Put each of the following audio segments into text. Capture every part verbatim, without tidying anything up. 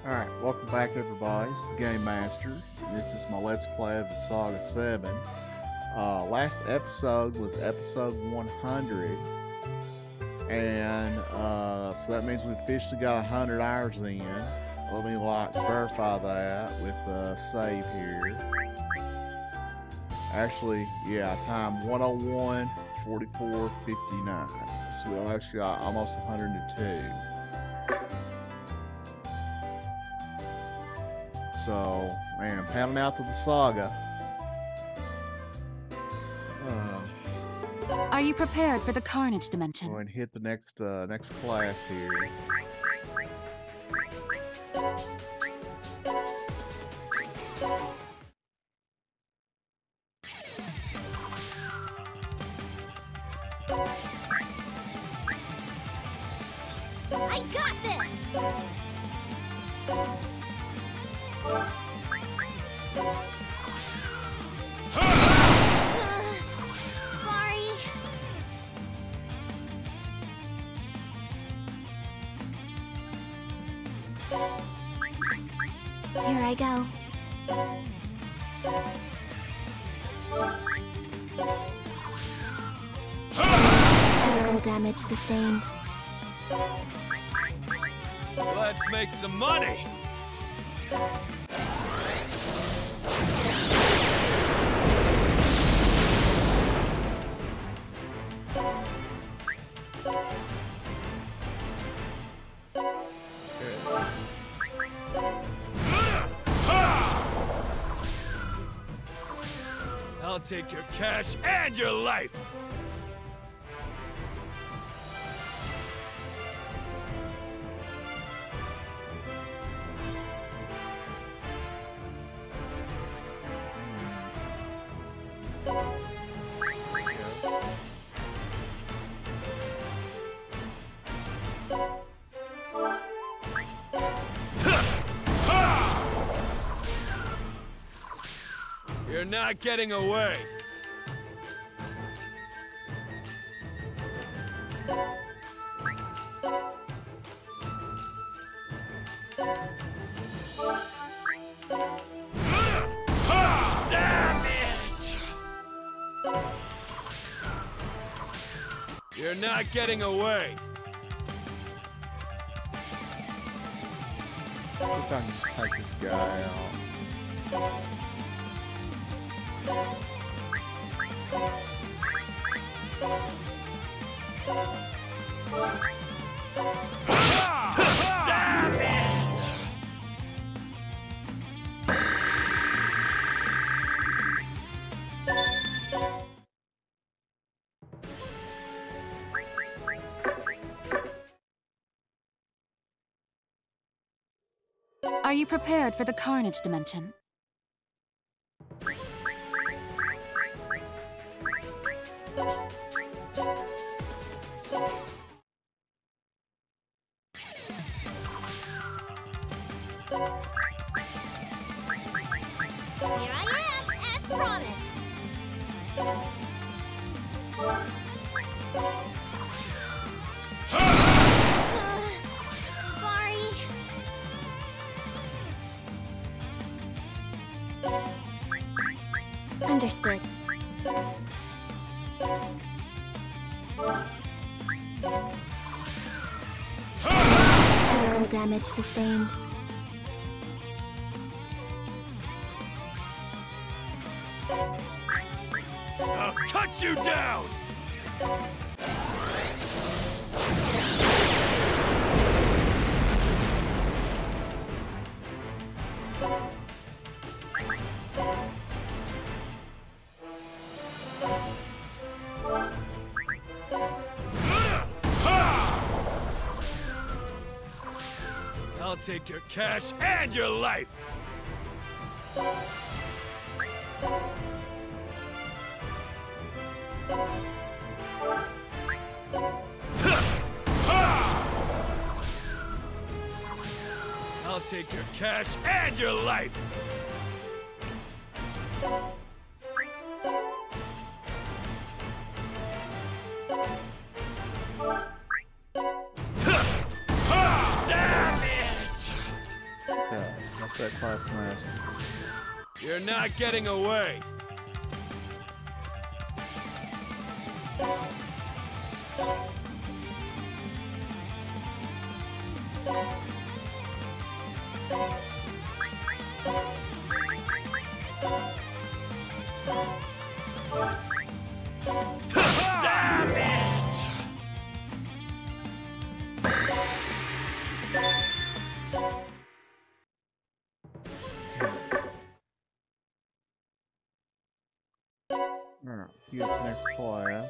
Alright, welcome back everybody. It's the Game Master. This is my Let's Play of the Saga seven. Uh, last episode was episode one hundred. And uh, so that means we officially got one hundred hours in. Let me like verify that with a save here. Actually, yeah, time one oh one, forty-four, fifty-nine. So we actually got almost one hundred two. So, man, pounding out to the saga. Uh, Are you prepared for the Carnage dimension? Go and hit the next uh, next class here. I got this! Sorry. Here I go. Critical damage sustained. Let's make some money! I'll take your cash and your life! You're not getting away. Damn it! You're not getting away. See if I can just take this guy out. Damn it! Are you prepared for the Carnage dimension? Here I am, as promised. Uh, sorry. Understood. Critical damage sustained. I'll cut you down! I'll take your cash and your life! I'll take your cash and your life! Damn it! Okay, that's that class master. You're not getting away. Damn it! Alright, here's the next class.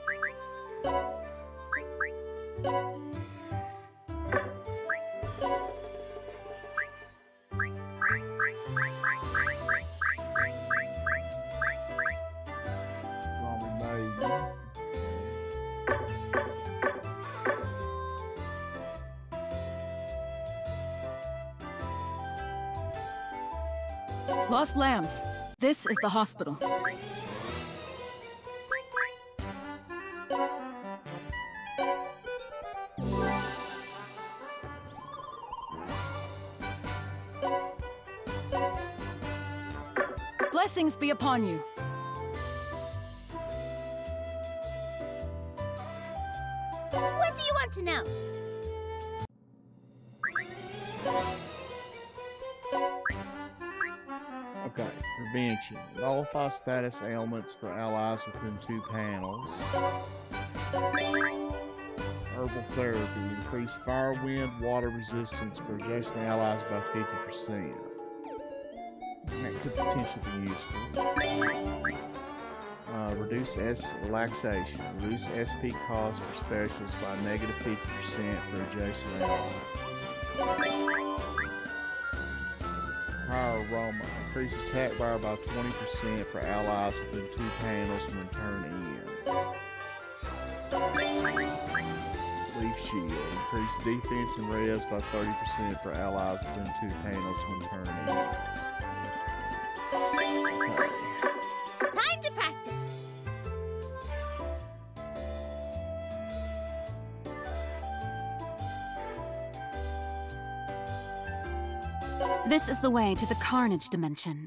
Zombie Maiden. Lost lambs. This is the hospital. Blessings be upon you. What do you want to know? Okay, prevention. Nullify status ailments for allies within two panels. Herbal therapy. Increase fire, wind, water resistance for adjacent allies by fifty percent. That could potentially be useful. Uh, reduce S relaxation. Reduce S P costs for specials by negative fifty percent for adjacent allies. Higher aroma. Increase attack bar by twenty percent for allies within two panels when turn ends. Leaf shield. Increase defense and res by thirty percent for allies within two panels when turn ends. Okay. Time to practice. This is the way to the Carnage dimension.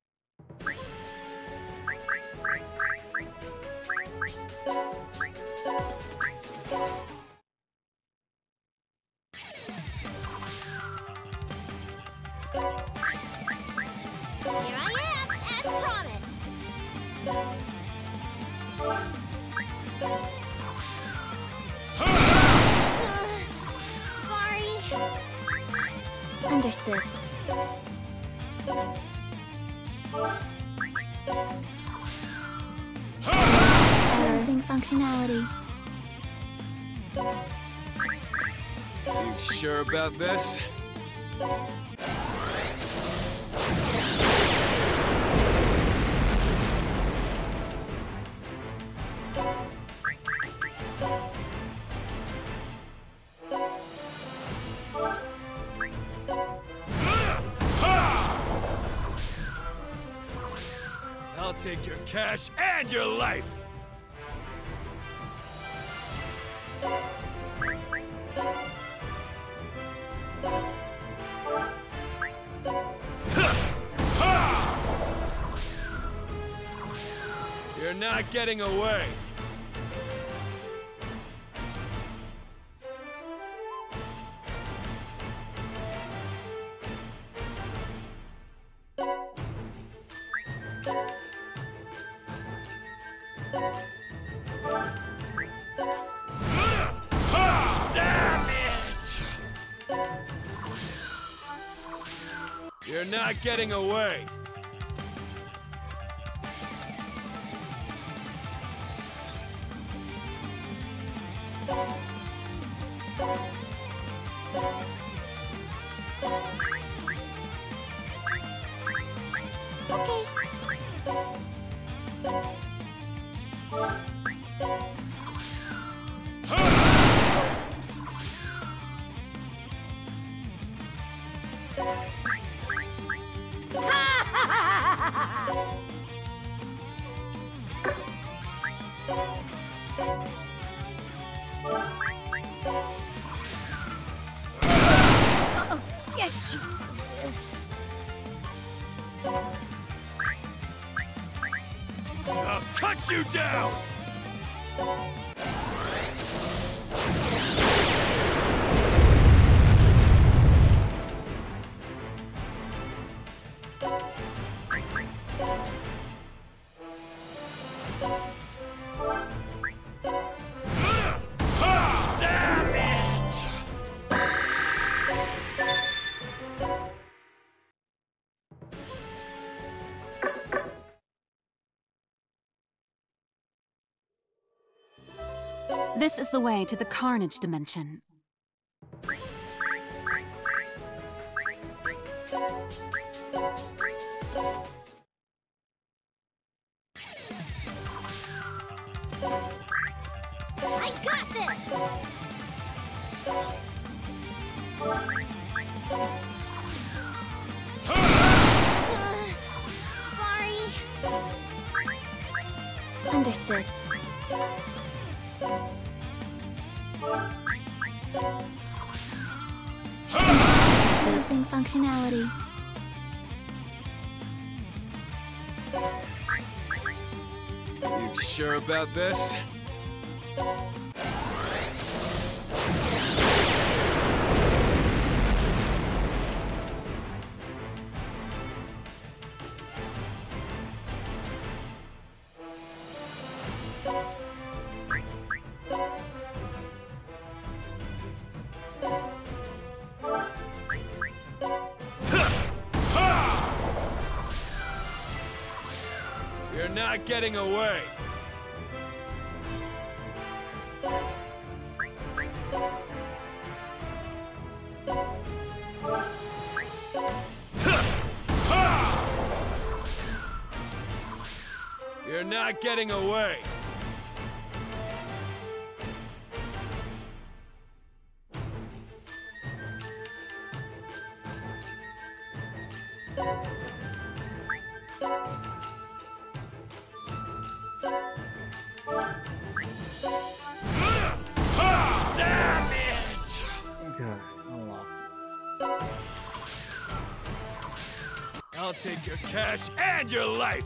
Here I am, as promised. Uh, sorry. Understood. Losing functionality. You sure about this? I'll take your cash and your life! You're not getting away! Damn it! You're not getting away! Get you. this. I'll cut you down! This is the way to the Carnage dimension. I got this! Uh, sorry. Understood. Losing functionality. You sure about this? You're not getting away. You're not getting away. Okay, unlock. I'll take your cash and your life!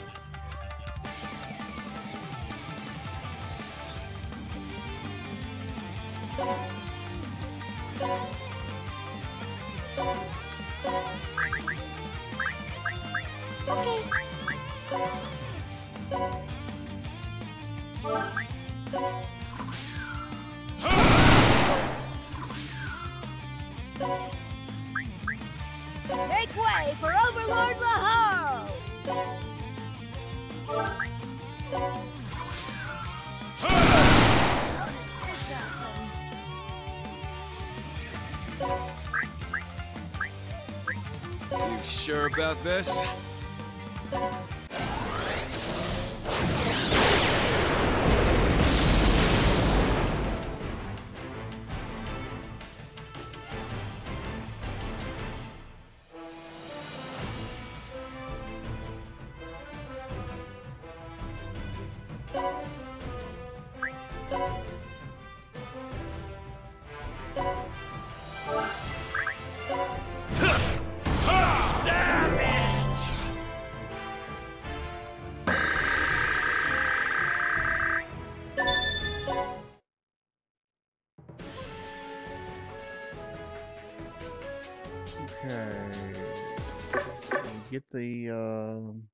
Make way for Overlord Lahar! How does this happen? You sure about this? Okay. Get the um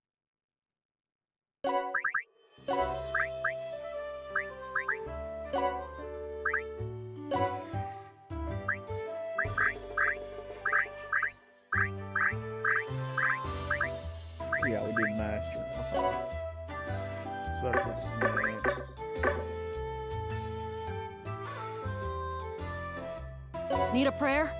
yeah, we did master. Okay. So this is next. Need a prayer?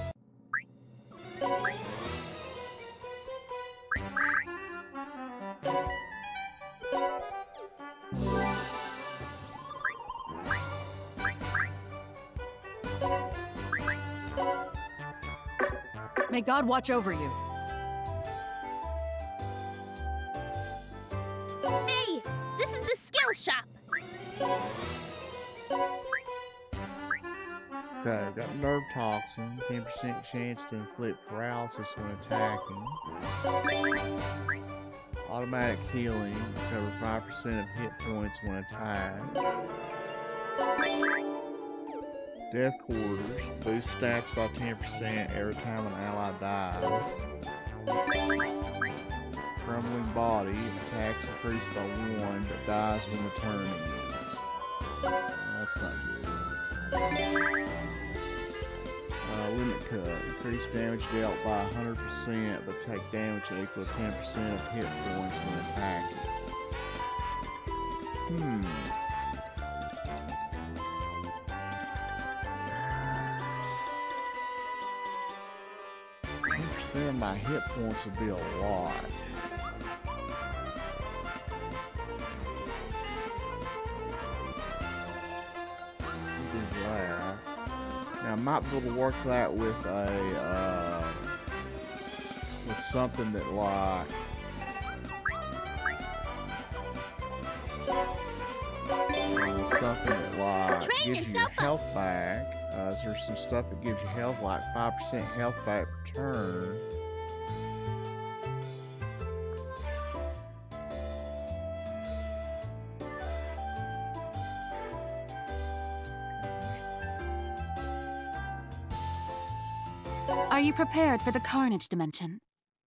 May God watch over you. Hey! This is the skill shop! Okay, got nerve toxin, ten percent chance to inflict paralysis when attacking. Automatic healing, recover five percent of hit points when attacked. Death quarters, boost stats by ten percent every time an ally dies. Crumbling body, attacks increased by one, but dies when the turn ends. That's not good. Uh, limit cut, increase damage dealt by one hundred percent, but take damage equal to ten percent of hit points when attacking. Hmm. ten percent of my hit points would be a lot. Do that. Now I might be able to work that with a uh, with something that like uh, something that like Train gives you your yourself up. health back. Uh, there's some stuff that gives you health, like five percent health back per turn. Are you prepared for the Carnage dimension?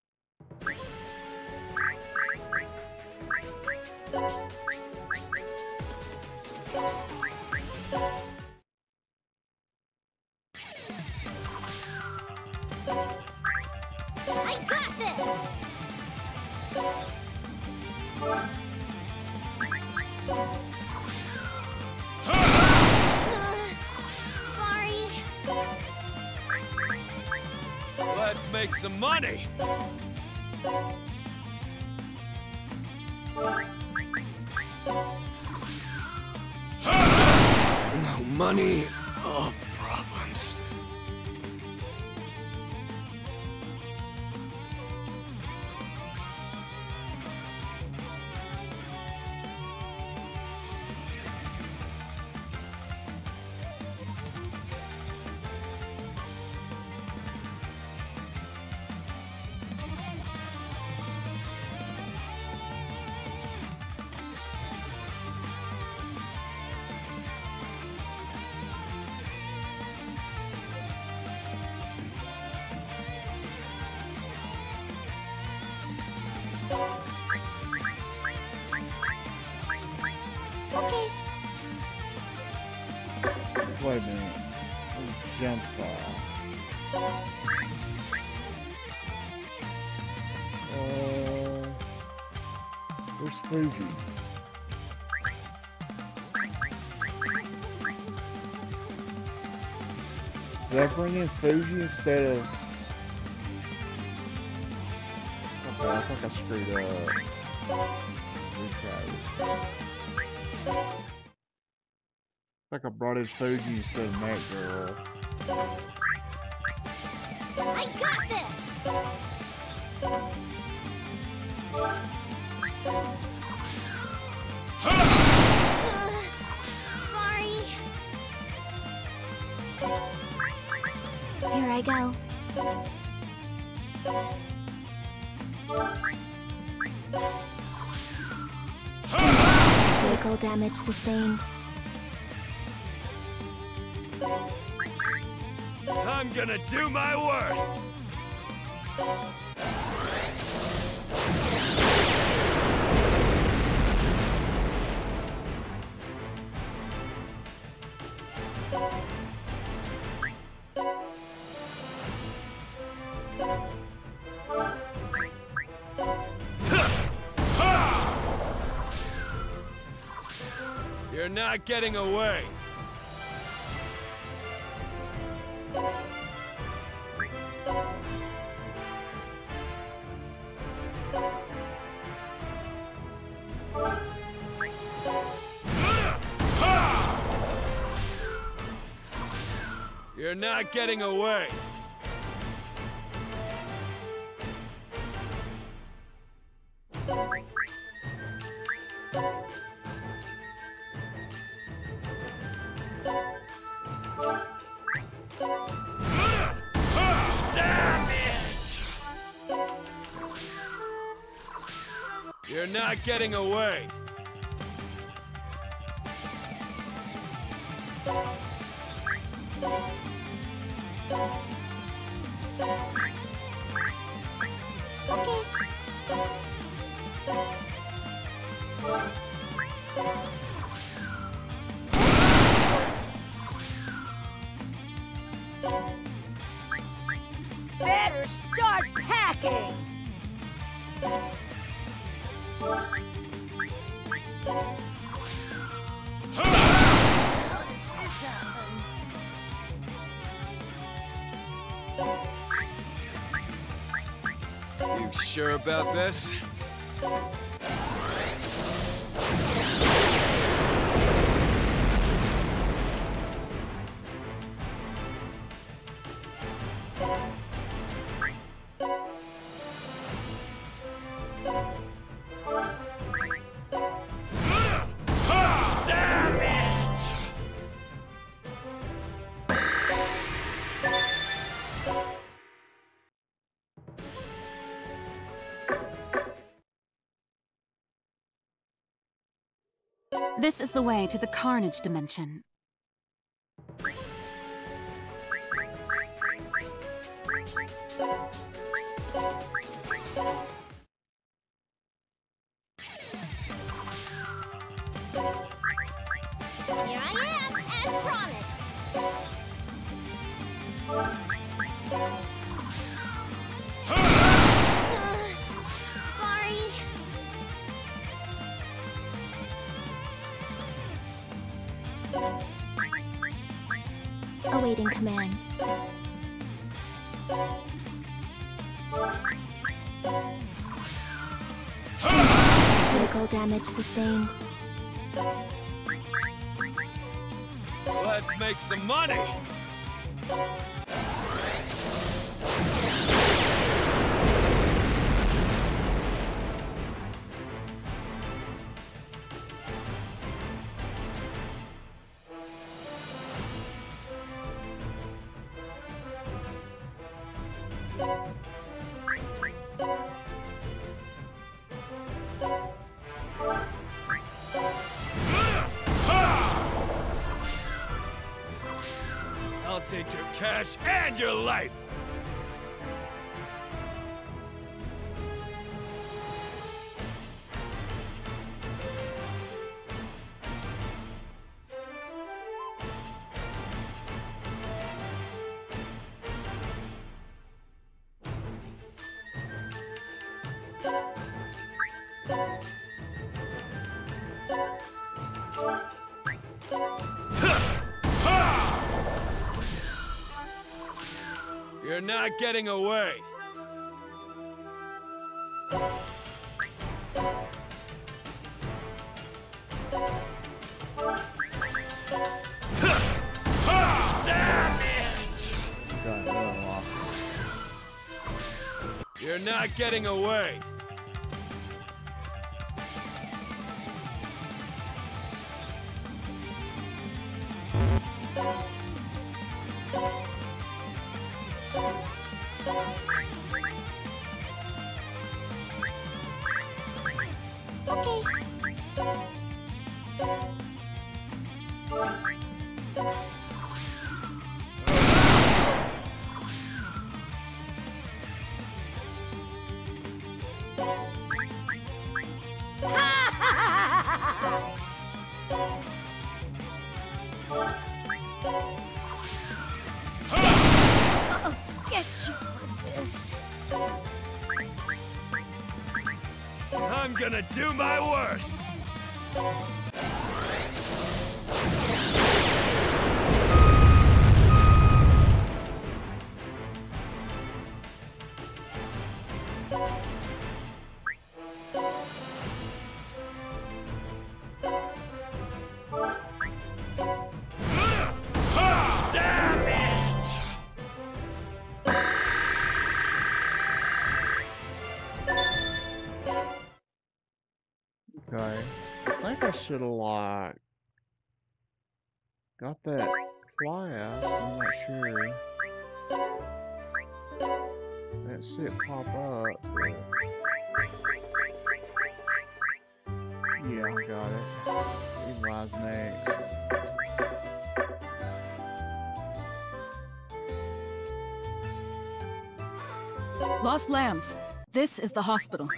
I got this! Uh, sorry. Let's make some money! No money, oh problems. Okay. Wait a minute. Let's jump file. Uh, where's Fuji? Did I bring in Fuji instead of... Okay, I think I screwed up. Retry. I think I brought in Fuji instead of Mac Girl. I got this! Uh, sorry. Here I go. Critical damage sustained. I'm gonna do my worst! You're not getting away! You're not getting away! You're not getting away. Better start packing. How does this happen? You sure about this? Damn it! This is the way to the Carnage dimension. Here I am, as promised. Uh, sorry. Awaiting commands. Critical damage sustained. Let's make some money! I'll take your cash and your life! You're not getting away. Damn it! Got another lock. You're not getting away. I'll get you for this. I'm gonna do my worst. Damn it! Okay. I think I should have like got that fly out. I'm not sure. I didn't see it pop up. But... Yeah, I got it. Eli's next. Lost lambs. This is the hospital.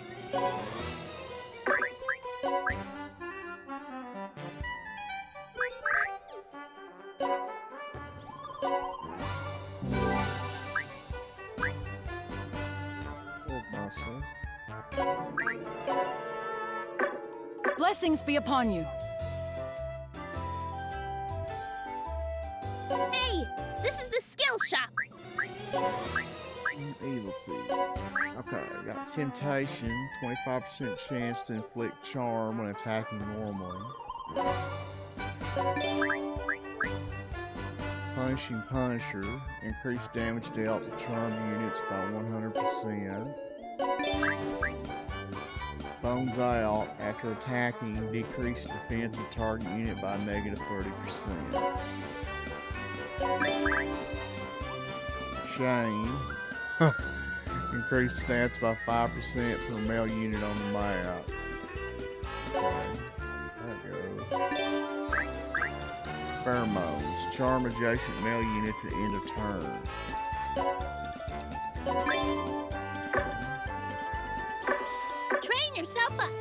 Oh, muscle. Blessings be upon you. Hey, this is the skill shop. Evil teeth. Okay, got temptation, twenty-five percent chance to inflict charm when attacking normally. Punishing Punisher, increase damage dealt to charmed units by one hundred percent. Bones out, after attacking, decrease defense of target unit by negative thirty percent. Shane. Increase stats by five percent per male unit on the map. Okay. That goes. Pheromones. Charm adjacent male unit to end of turn. Train yourself up.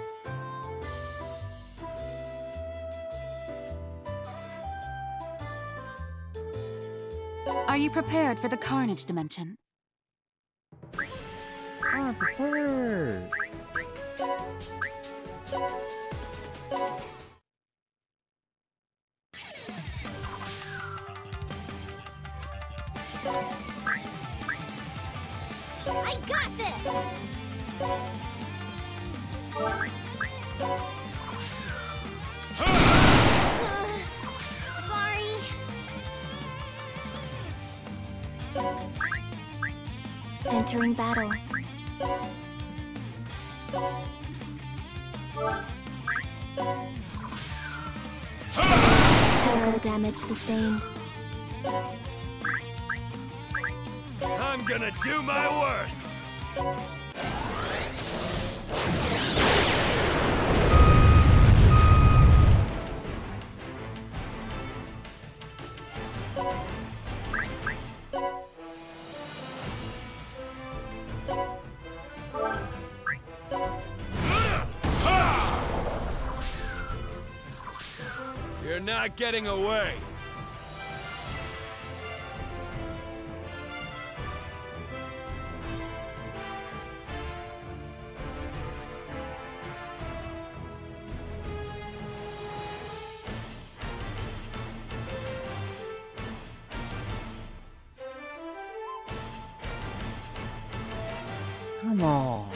Are you prepared for the carnage dimension? I'm prepared. I got this. Uh, sorry. Entering battle. Critical damage sustained. I'm gonna do my worst! You're not getting away! Come on.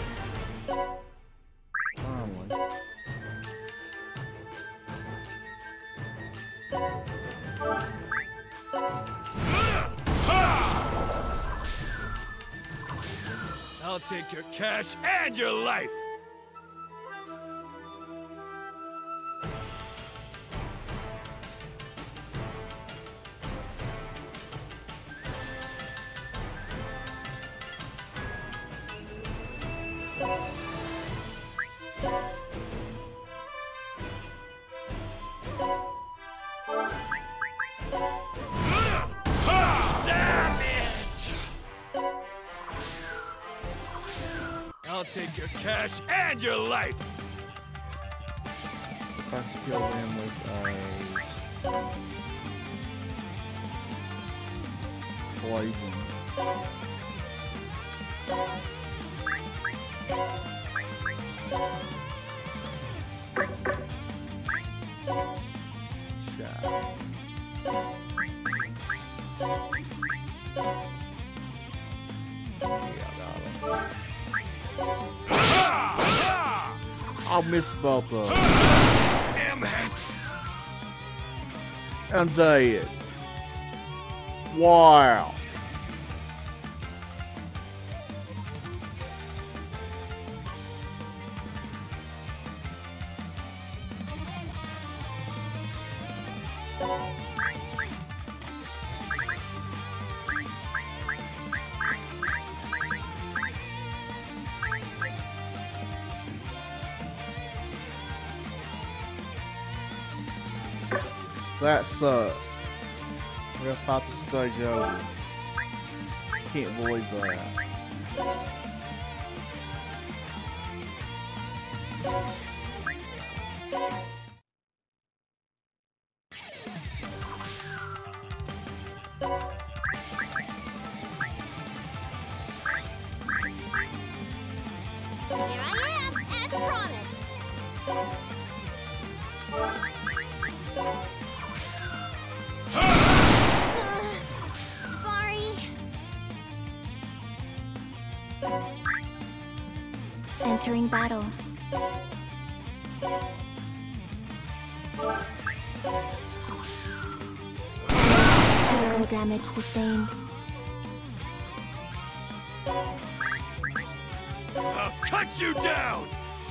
Finally. I'll take your cash and your life! I'll take your cash and your life! If I could kill them with a poison. Shot. I'll miss both of them. Damn it! I'm dead. Wow. That sucks. We're gonna fight the stage over. Can't believe that. Here I am, as promised. Uh, sorry. Entering battle. Critical damage sustained. I'll cut you down!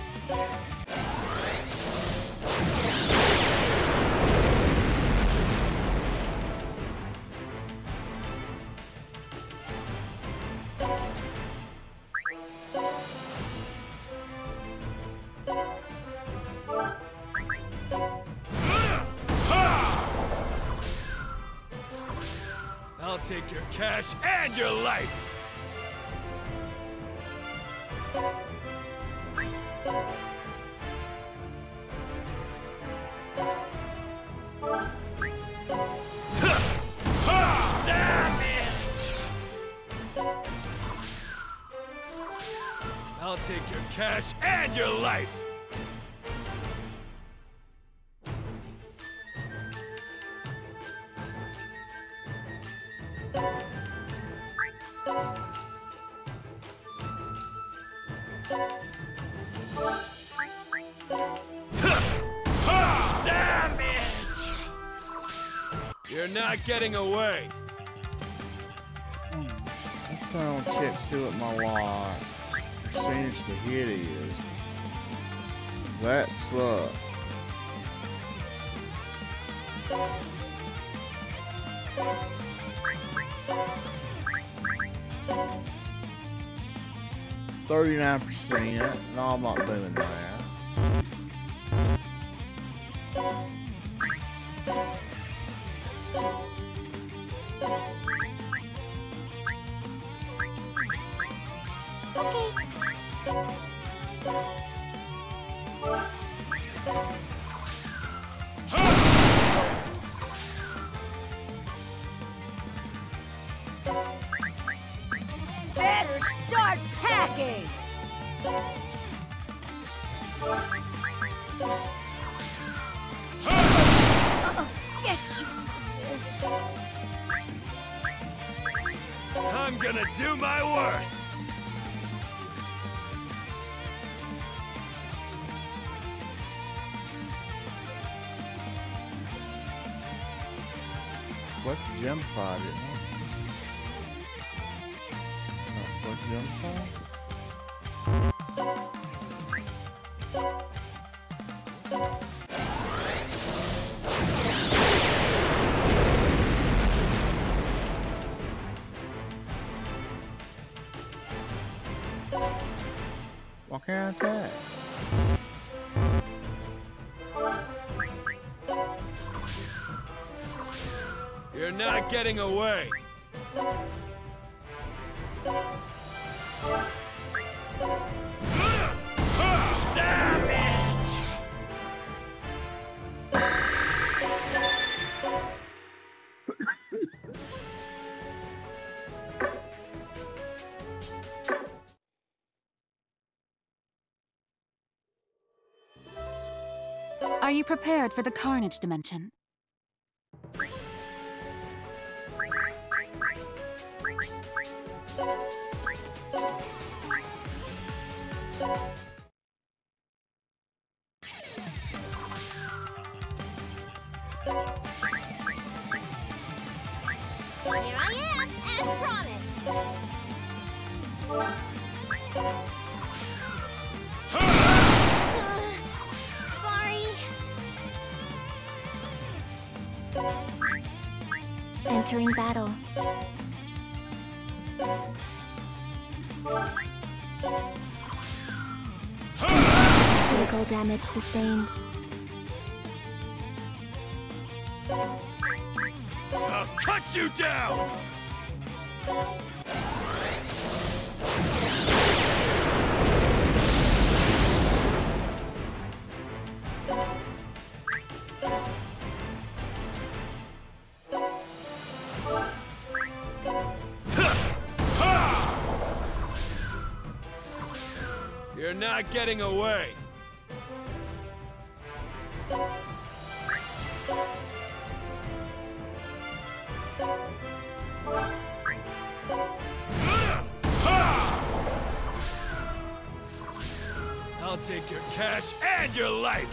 I'll take your cash and your life! I'll take your cash and your life! Damage! You're not getting away! Hmm. Let's try on check see what my lot percentage to hit is. That sucks. Thirty-nine percent. No, I'm not doing that. Better start packing! I'll get you for this. I'm gonna do my worst! Select gem pod, isn't it? Not select gem pod? Why can't I attack? You're not getting away! Damage! Are you prepared for the Carnage dimension? Here I am, as promised. Uh, sorry. Entering battle. Critical damage sustained. I'll cut you down! You're not getting away! I'll take your cash and your life!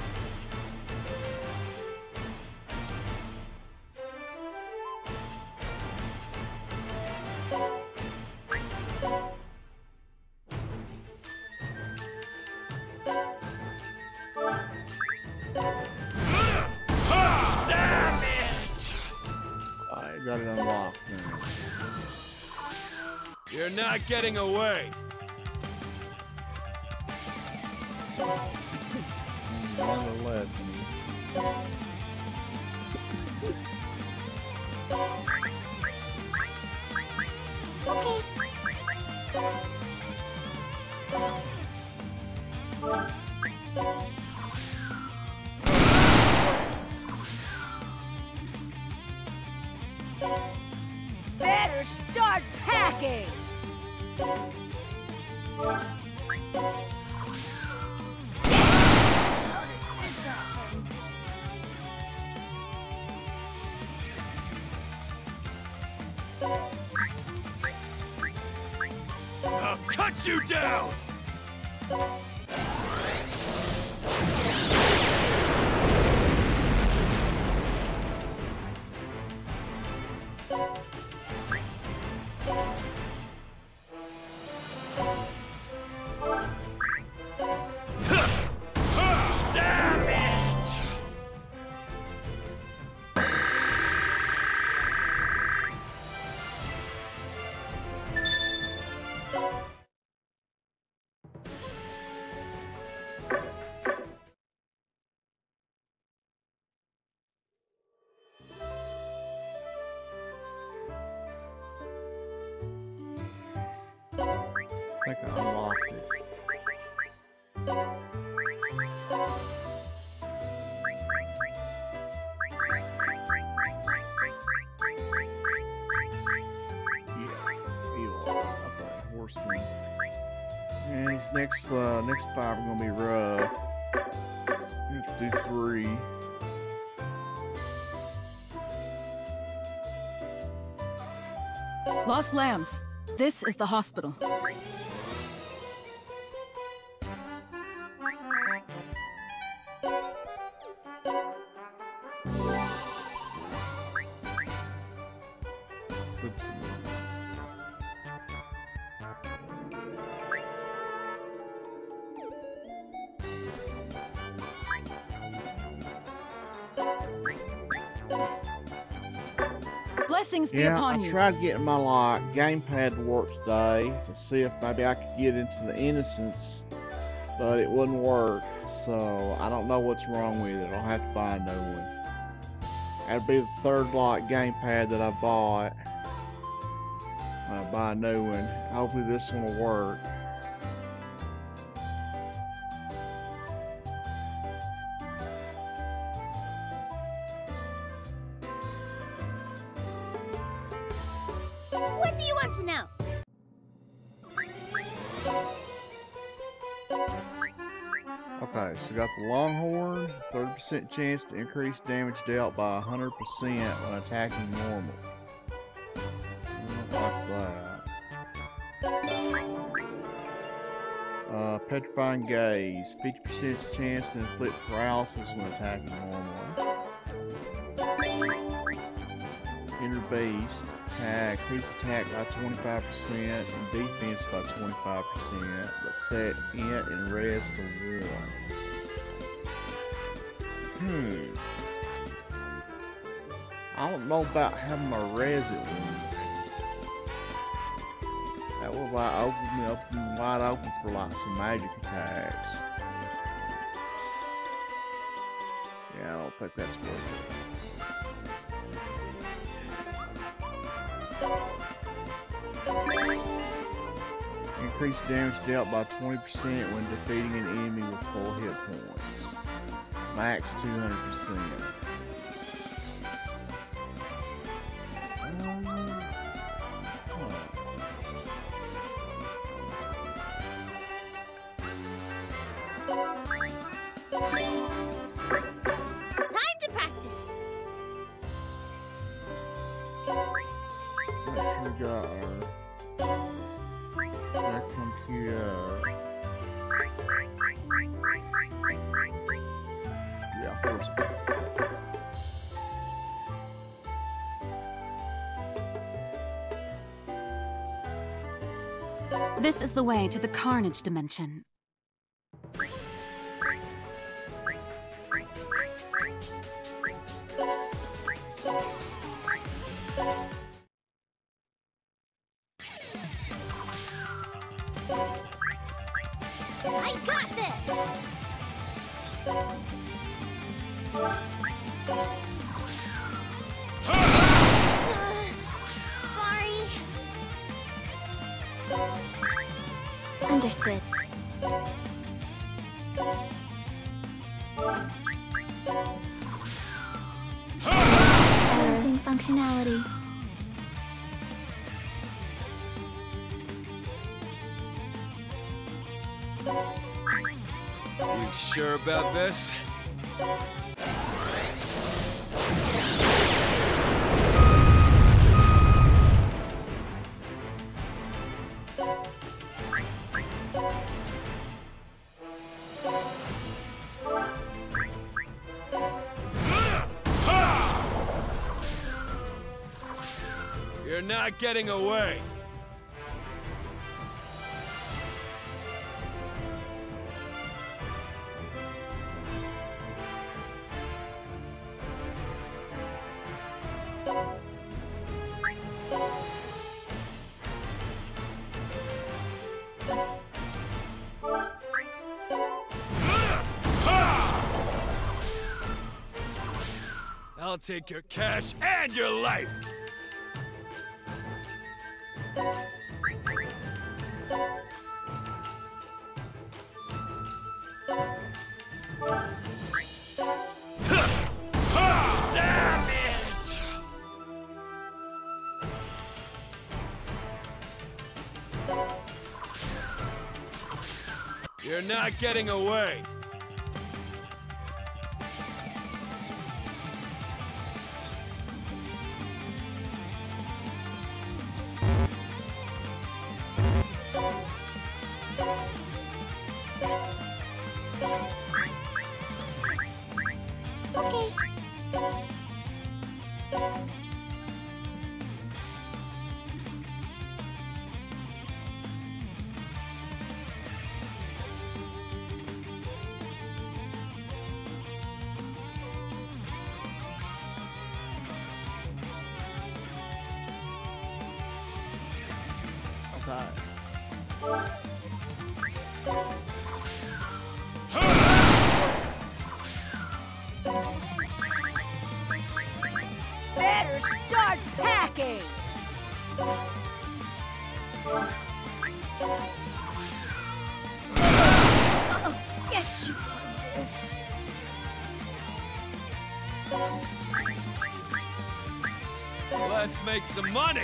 Damn it! I got it unlocked now. You're not getting away! Learn a lesson. Better start packing! How did this happen? I'll cut you down! Damn it! I think I unlocked it. Yeah, evil. Okay, horseman. And these next uh, next five are gonna be rough. We have to do three. Lost lambs. This is the hospital. Blessings be Yeah, upon I you. tried getting my like gamepad to work today to see if maybe I could get into the Innocence, but it wouldn't work. So I don't know what's wrong with it. I'll have to buy a new one. That'd be the third like gamepad that I bought. I'll buy a new one. Hopefully this one will work. What do you want to know? Okay, so we got the Longhorn, thirty percent chance to increase damage dealt by one hundred percent when attacking normal. I don't like that. Uh, Petrifying Gaze, fifty percent chance to inflict paralysis when attacking normally. Inner Beast, attack, increase attack by twenty-five percent and defense by twenty-five percent, but set int and res to one. Hmm. I don't know about having my res at one. That would like open me up wide open for like some magic attacks. Yeah, I don't think that's worth it. Increase damage dealt by twenty percent when defeating an enemy with full hit points. Max two hundred percent. Time to practice. Make sure we got our that computer. Yeah, horse. This is the way to the Carnage dimension. I got this. Uh, sorry. Understood. Losing functionality. You sure about this? You're not getting away. I'll take your cash and your life! Damn it! You're not getting away! Okay. Okay. Better start packing! I'll get you for this. Let's make some money!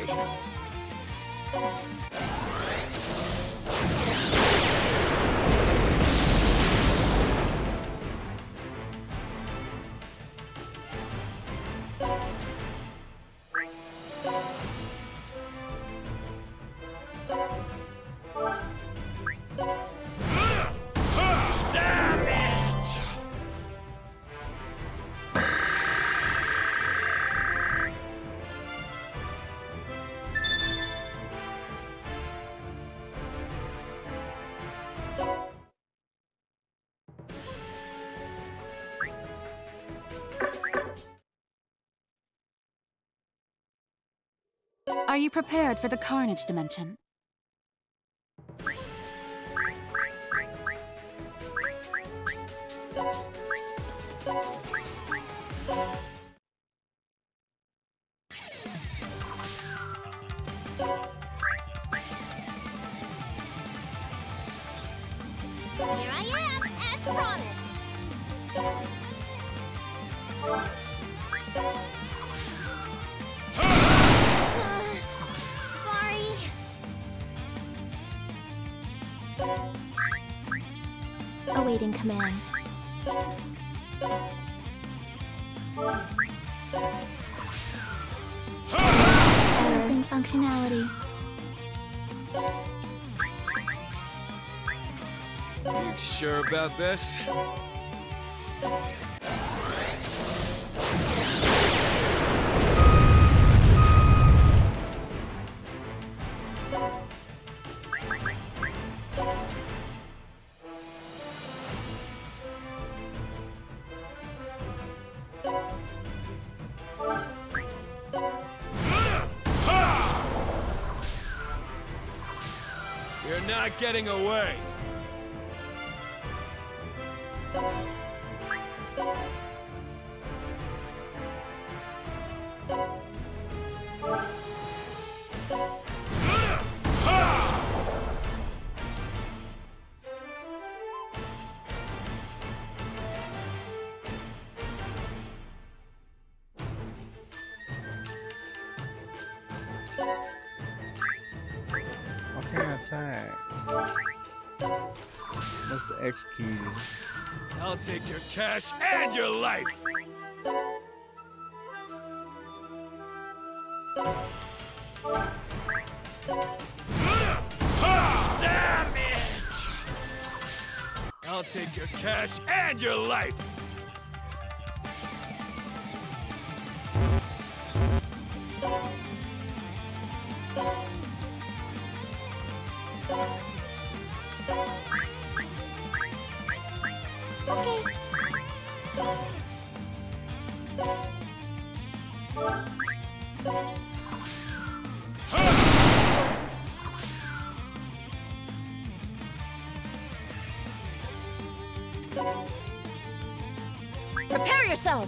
Damn it! Are you prepared for the Carnage dimension? Here I am, as promised. Uh, sorry. Awaiting commands. Losing functionality. You sure about this? You're not getting away. I can't attack. Must have executed. I'll take your cash and your life. Damn it! I'll take your cash and your life. Prepare yourself!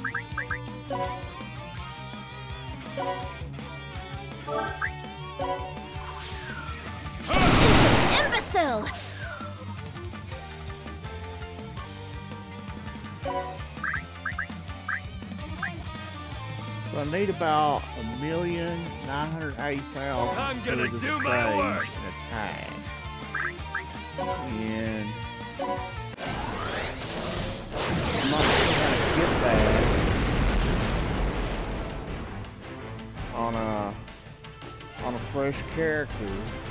Imbecile! So I need about a million nine hundred eighty thousand. I'm gonna do my worst. Attack. And I'm not sure how to get that on a on a fresh character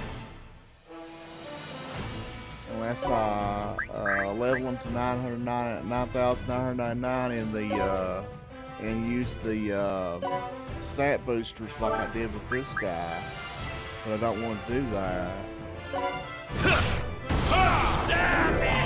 unless I uh, level them to nine hundred nine thousand nine hundred ninety-nine in the uh, and use the uh, stat boosters like I did with this guy, but I don't want to do that. Damn it!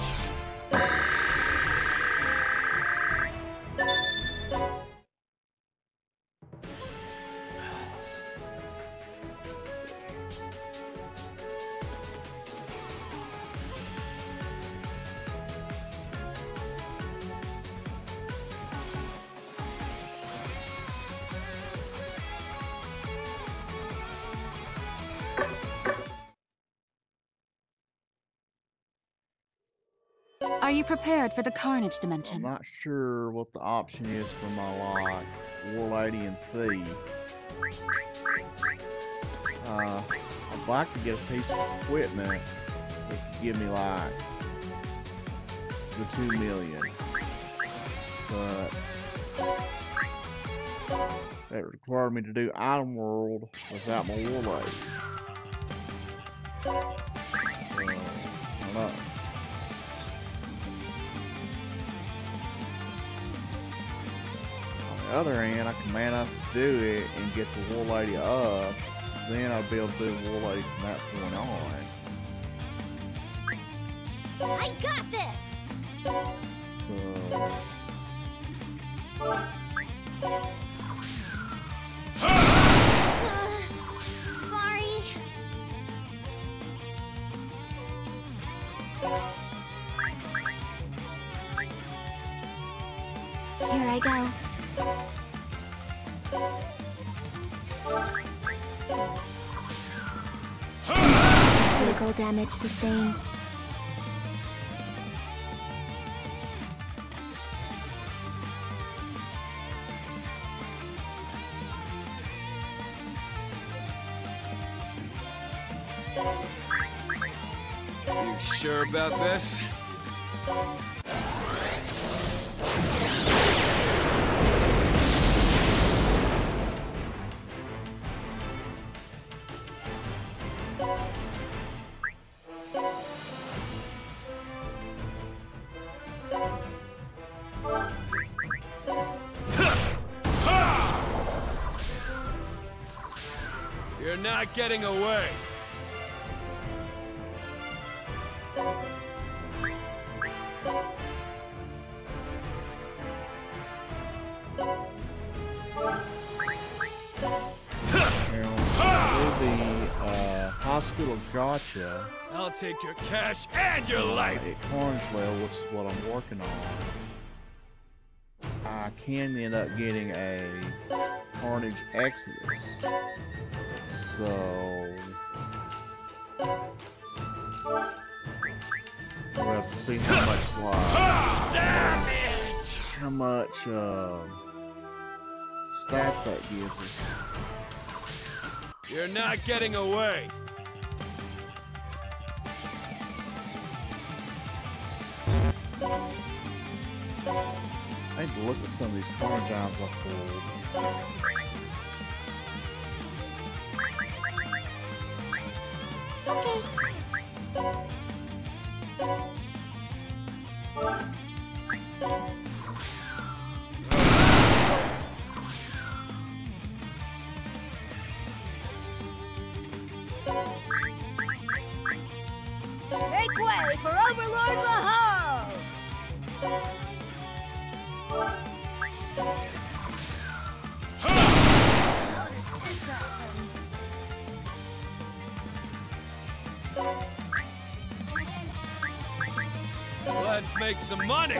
Are you prepared for the Carnage I'm dimension? not sure what the option is for my lock, War Lady and Thief. Uh, I'd like to get a piece of equipment that could give me like the two million, but that required me to do Item World without my War Lady. So, I don't know. On the other hand, I can man up to do it and get the War Lady up. Then I'll be able to do the War Lady from that point on. I got this! So, Uh, sorry. Here I go. Critical damage sustained. sure about this? You're not getting away. The uh, hospital gotcha. I'll take your cash and your life. At Carneswell, which is what I'm working on. I can end up getting a Carnage Exodus. So we'll have to see how much like Damn it! how much uh, stats that gives us. You're not getting away. I need to look at some of these Carnage items I pulled. Make way for Overlord Lahar! Let's make some money.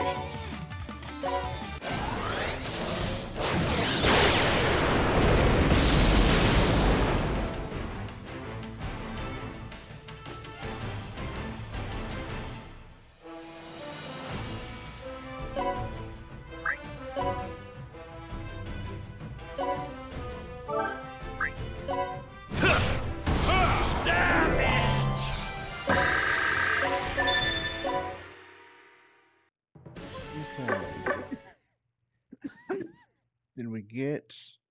Did we get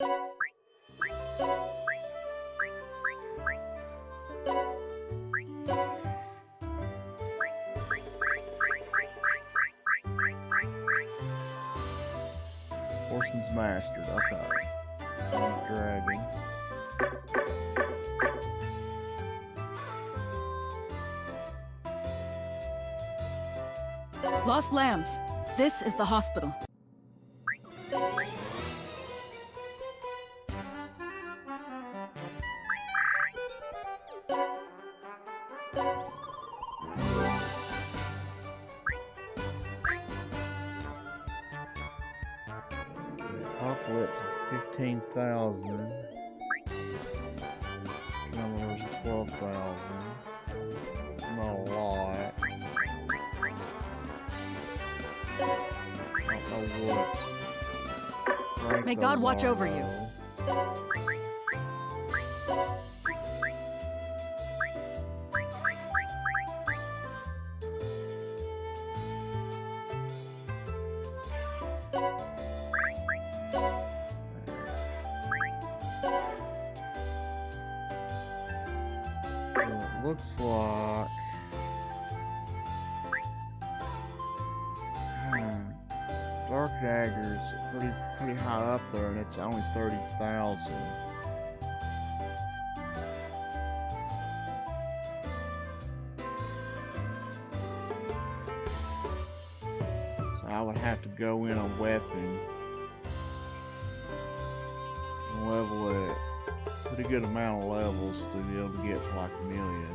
Horseman's Mastered? Okay. Dragon. Lost Lambs. This is the hospital. Apocalypse is fifteen thousand. Numbers is twelve thousand. Not a lot. I don't know what's. May God watch over you. It looks like hmm, Dark Dagger's pretty pretty high up there, and it's only thirty thousand. So I would have to go in on weapon and level it. Pretty good amount of levels to be able to get to like a million.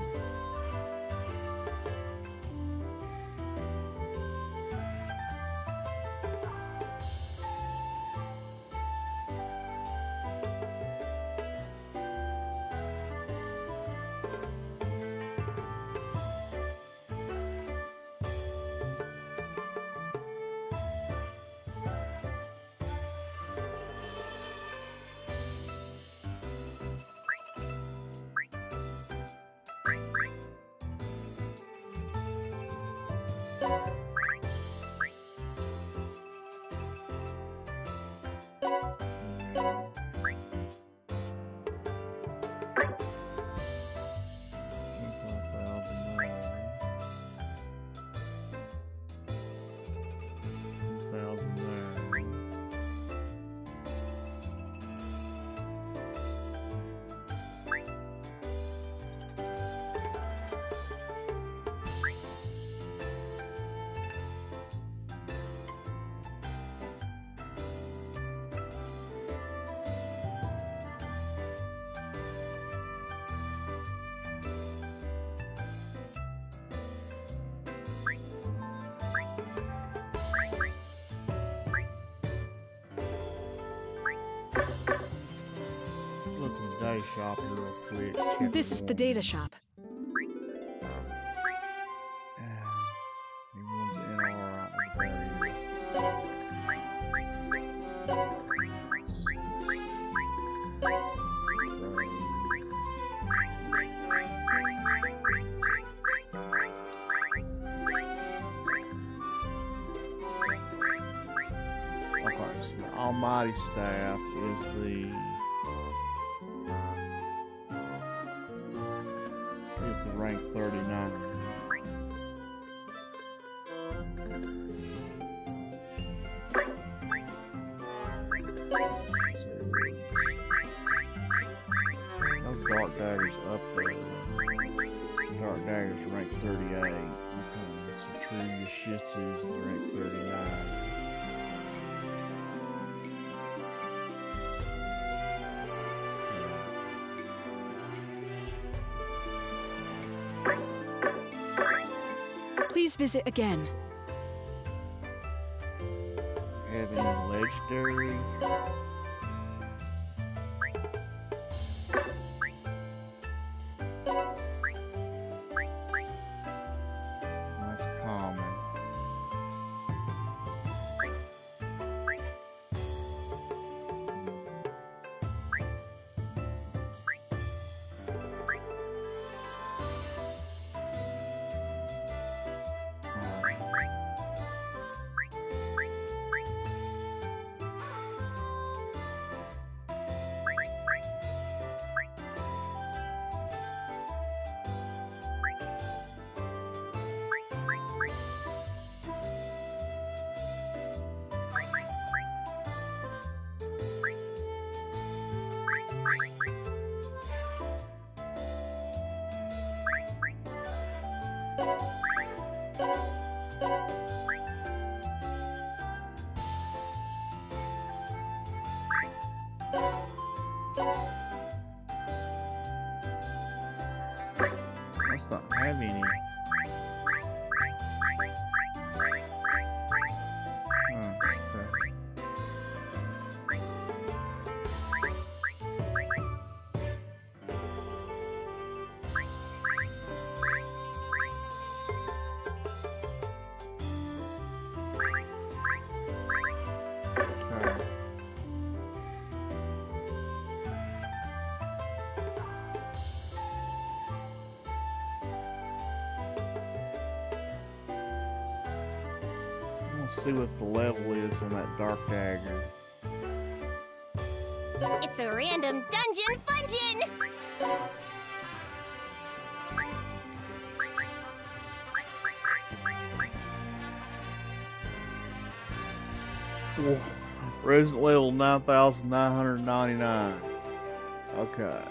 Look in the data shop here real quick. Check This is the data shop. Everyone's N R out Okay, so the Almighty Staff is the is the rank thirty-nine. Those Dark Daggers up there. Dark Daggers are rank thirty-eight. Okay, so True Yashitsu's the rank thirty-nine. Please visit again. Have any legendary? That's common. That's not have any. Huh, okay. Okay. Let's see what the level is in that Dark Dagger. It's a random dungeon fungin! Whoa. Resident level nine thousand nine hundred ninety-nine. Okay.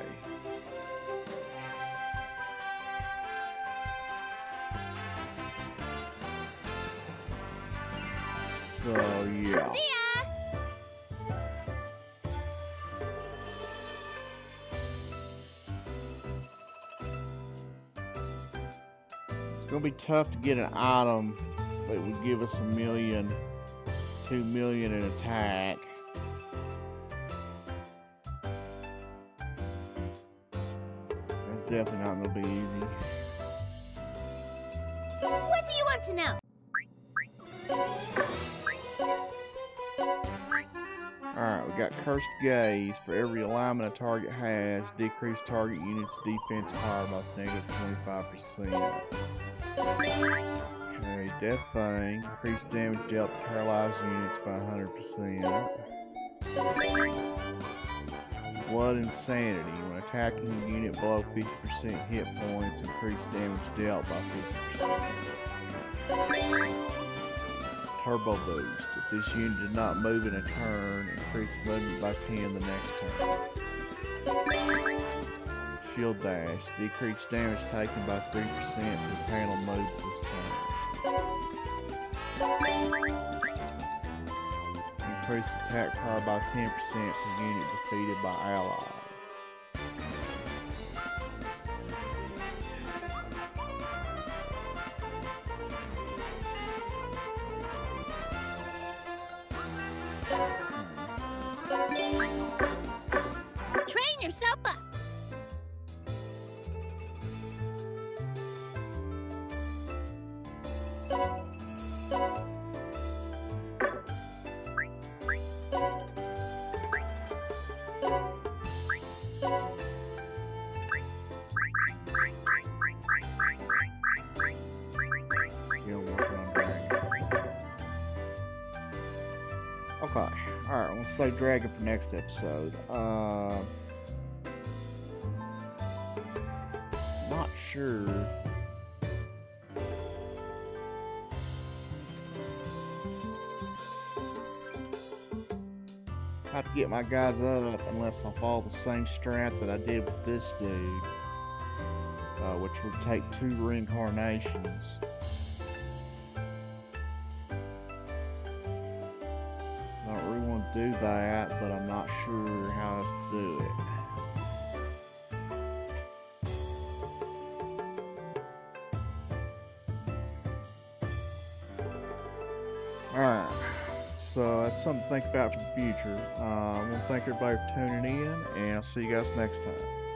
So, yeah. See ya! It's gonna be tough to get an item that would give us a million, two million in attack. That's definitely not gonna be easy. What do you want to know? Alright, we got Cursed Gaze. For every alignment a target has, decrease target unit's defense power by negative twenty-five percent. Okay, Death Fang, increase damage dealt to paralyzed units by one hundred percent. Blood Insanity, when attacking a unit below fifty percent hit points, increase damage dealt by fifty percent. Turbo Boost, if this unit did not move in a turn, increase movement by ten the next turn. Shield Dash, decrease damage taken by three percent for the panel moved this turn. Increase attack power by ten percent per unit defeated by allies. Train yourself up. Still working on dragon. Okay, alright, let's say dragon for next episode. Uh, not sure. How to get my guys up unless I follow the same strat that I did with this dude, uh, which would take two reincarnations. I don't really want to do that, but I'm not sure how else to do it. Alright, so that's something to think about for the future. Uh, I want to thank everybody for tuning in, and I'll see you guys next time.